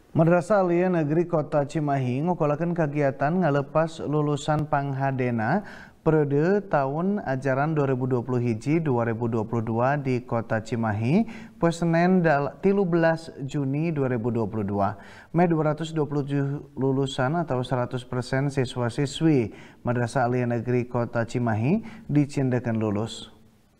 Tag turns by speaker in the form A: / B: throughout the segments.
A: Madrasah Aliyah Negeri Kota Cimahi ngokolakeun kagiatan ngalepas lulusan panghadena periode tahun ajaran 2021-2022 di Kota Cimahi poe Senen 13 Juni 2022. Mei 227 lulusan atau 100% siswa-siswi Madrasah Aliyah Negeri Kota Cimahi dicindekeun lulus.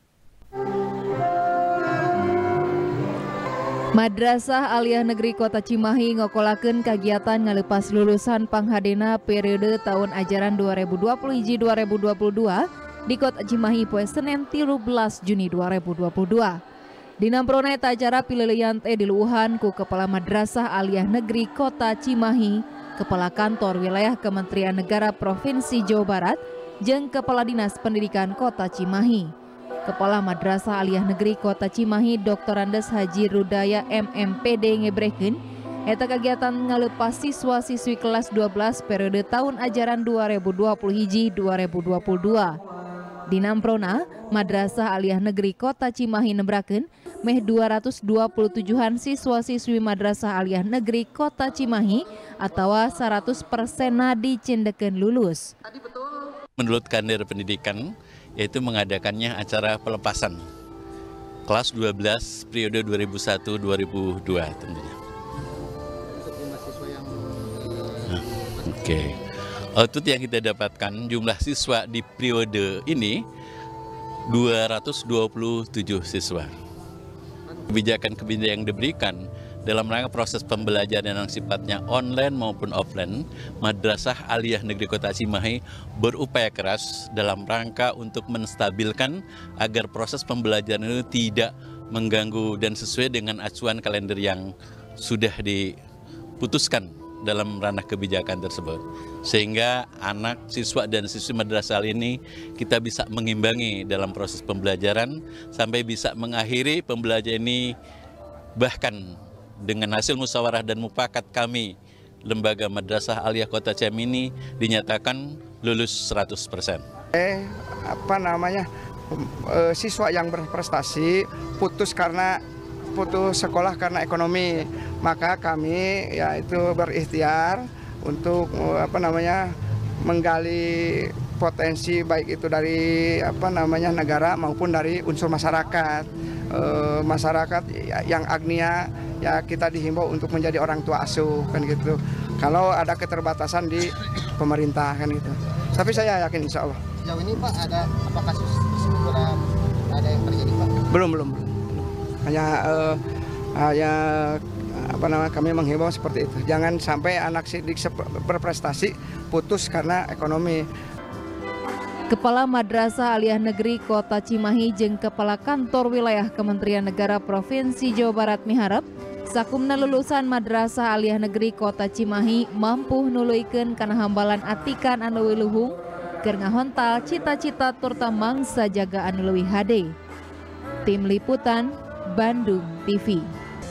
B: Madrasah Aliyah Negeri Kota Cimahi ngokolakeun kagiatan ngalepas lulusan panghadena periode tahun ajaran 2021-2022 di Kota Cimahi poe Senen 13 Juni 2022. Dina prona eta acara pileulian teh diluuhan ku Kepala Madrasah Aliyah Negeri Kota Cimahi, Kepala Kantor Wilayah Kementerian Negara Provinsi Jawa Barat, jeung Kepala Dinas Pendidikan Kota Cimahi. Kepala Madrasah Aliyah Negeri Kota Cimahi Dr. Andes Haji Rudaya MMPD ngebrekeun eta kagiatan ngalepas siswa-siswi kelas 12 periode tahun ajaran 2021-2022. Dina prona Madrasah Aliyah Negeri Kota Cimahi nembrakeun meh 227-an siswa-siswi Madrasah Aliyah Negeri Kota Cimahi atawa 100% dicindekeun lulus.
C: Menurut Kandir Pendidikan, yaitu mengadakannya acara pelepasan kelas 12 periode 2001-2002 tentunya. Oke. Output yang kita dapatkan jumlah siswa di periode ini 227 siswa. Kebijakan-kebijakan yang diberikan dalam rangka proses pembelajaran yang sifatnya online maupun offline, Madrasah Aliyah Negeri Kota Cimahi berupaya keras dalam rangka untuk menstabilkan agar proses pembelajaran itu tidak mengganggu dan sesuai dengan acuan kalender yang sudah diputuskan dalam ranah kebijakan tersebut. Sehingga anak, siswa, dan siswi madrasah ini kita bisa mengimbangi dalam proses pembelajaran sampai bisa mengakhiri pembelajaran ini bahkan dengan hasil musyawarah dan mufakat kami, Lembaga Madrasah Aliyah Kota Cimahi ini dinyatakan lulus 100%.
D: Siswa yang berprestasi putus sekolah karena ekonomi, maka kami yaitu berikhtiar untuk menggali potensi baik itu dari negara maupun dari unsur masyarakat. Masyarakat yang agnia ya kita dihimbau untuk menjadi orang tua asuh kan gitu. Kalau ada keterbatasan di pemerintah kan gitu. Tapi saya yakin insya Allah.
E: Sejauh ini Pak apa kasus ada yang terjadi Pak?
D: Belum. Hanya kami menghimbau seperti itu. Jangan sampai anak sidik berprestasi putus karena ekonomi.
B: Kepala Madrasah Aliyah Negeri Kota Cimahi jeung Kepala Kantor Wilayah Kementerian Negara Provinsi Jawa Barat miharep sakumna lulusan Madrasah Aliyah Negeri Kota Cimahi mampu nuluykeun kana hambalan atikan anu wiluhung keur ngahontal cita-cita turta mangsa jaga anu leuwih hade. Tim Liputan Bandung TV.